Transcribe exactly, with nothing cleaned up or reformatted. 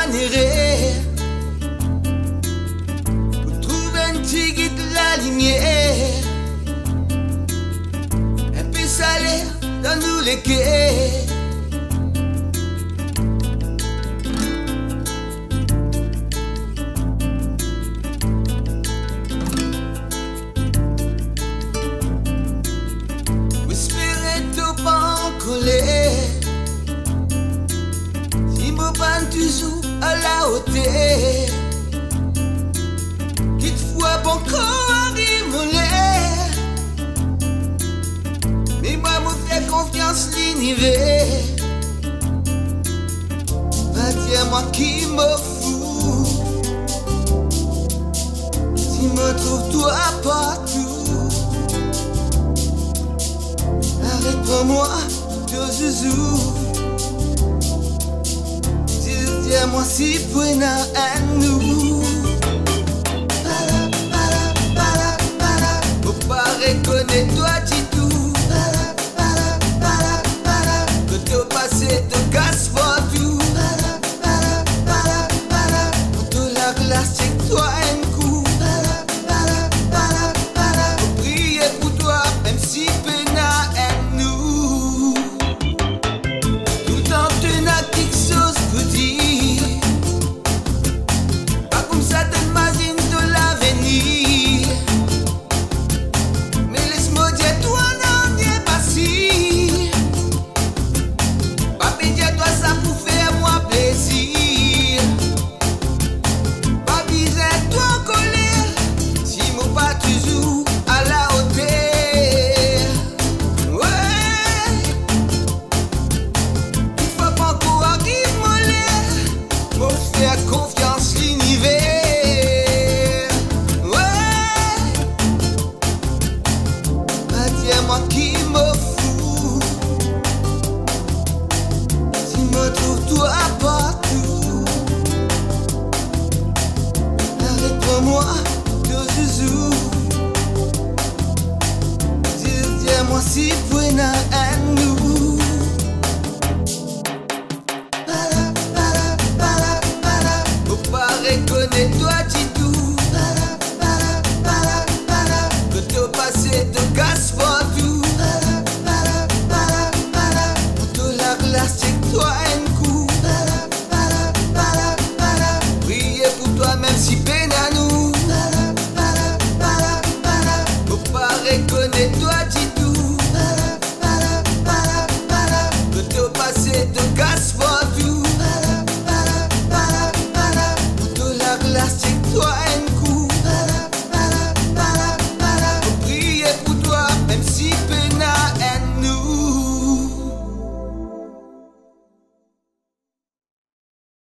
manière pour trouver un petit guide de la lumière. Un peu salé dans nous les quais. Si mon pan toujours à la hauteur, toutefois bon corps arrive mon l'air. Mais moi me fais confiance l'univers. Pas dire moi qui me fout. Si me trouve toi partout, arrête-moi. Zouzou, dis-moi si buena à nous. Para, para, para, para. Faut pas reconnaître toi du tout. Para, para, para, para. Que ton passé te casse pas tout. Para, para, para, para. Pour te la glace, c'est toi un coup. Para, para, para, para. Faut prier pour toi, même si pena à nous. Confiance l'univers, ouais. Pas dire moi qui me fous. Si me trouve toi partout, arrête-moi de zouzou. Dis-moi si buena.